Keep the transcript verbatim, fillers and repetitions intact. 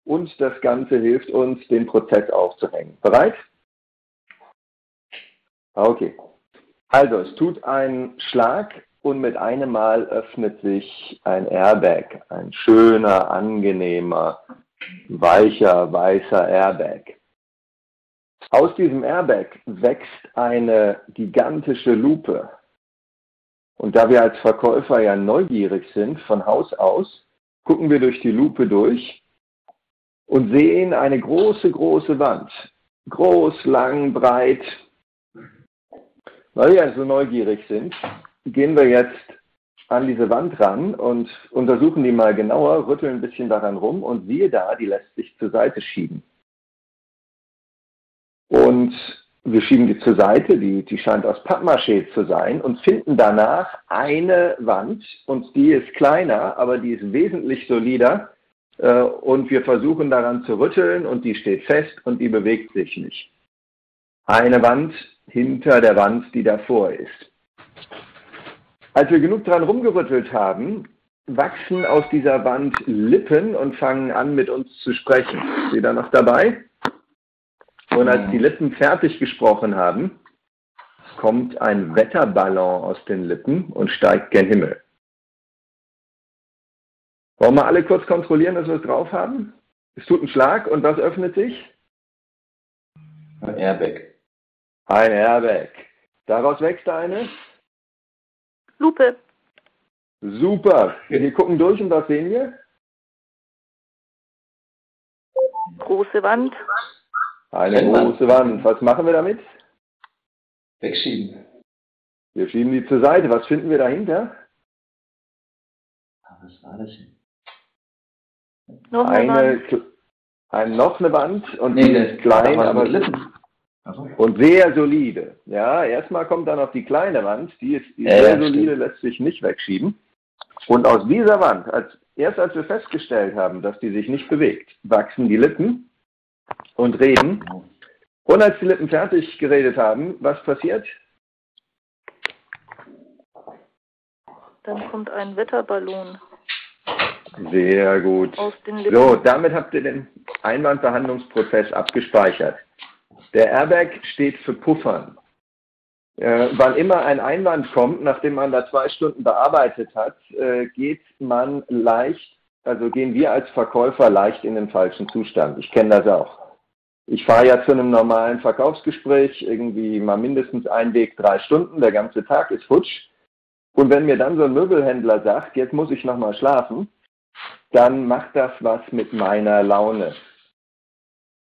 und das Ganze hilft uns, den Prozess aufzuhängen. Bereit? Okay. Also, es tut einen Schlag und mit einem Mal öffnet sich ein Airbag, ein schöner, angenehmer, weicher, weißer Airbag. Aus diesem Airbag wächst eine gigantische Lupe. Und da wir als Verkäufer ja neugierig sind von Haus aus, gucken wir durch die Lupe durch und sehen eine große, große Wand. Groß, lang, breit. Weil wir ja so neugierig sind, gehen wir jetzt an diese Wand ran und untersuchen die mal genauer, rütteln ein bisschen daran rum und siehe da, die lässt sich zur Seite schieben. Und wir schieben die zur Seite, die, die scheint aus Pappmaché zu sein und finden danach eine Wand und die ist kleiner, aber die ist wesentlich solider äh, und wir versuchen daran zu rütteln und die steht fest und die bewegt sich nicht. Eine Wand hinter der Wand, die davor ist. Als wir genug dran rumgerüttelt haben, wachsen aus dieser Wand Lippen und fangen an, mit uns zu sprechen. Ist ihr da noch dabei? Und als die Lippen fertig gesprochen haben, kommt ein Wetterballon aus den Lippen und steigt gen Himmel. Wollen wir alle kurz kontrollieren, dass wir es drauf haben? Es tut einen Schlag und was öffnet sich? Ein Airbag. Ein Airbag. Daraus wächst eine? Lupe. Super. Wir gucken durch und was sehen wir? Große Wand. Eine große Wand. Was machen wir damit? Wegschieben. Wir schieben die zur Seite. Was finden wir dahinter? Was war das denn? Noch eine, eine, Wand. ein, noch eine Wand und Nee, die das ist klein, aber Lippen. Also. und sehr solide. Ja, erstmal kommt dann noch die kleine Wand, die ist die Ja, sehr ja, solide, stimmt. lässt sich nicht wegschieben. Und aus dieser Wand, als, erst als wir festgestellt haben, dass die sich nicht bewegt, wachsen die Lippen und reden. Und als die Lippen fertig geredet haben, was passiert? Dann kommt ein Wetterballon. Sehr gut. Aus den Lippen. So, damit habt ihr den Einwandbehandlungsprozess abgespeichert. Der Airbag steht für Puffern. Äh, wann immer ein Einwand kommt, nachdem man da zwei Stunden bearbeitet hat, äh, geht man leicht, also gehen wir als Verkäufer leicht in den falschen Zustand. Ich kenne das auch. Ich fahre ja zu einem normalen Verkaufsgespräch, irgendwie mal mindestens ein Weg, drei Stunden, der ganze Tag ist futsch. Und wenn mir dann so ein Möbelhändler sagt, jetzt muss ich nochmal schlafen, dann macht das was mit meiner Laune.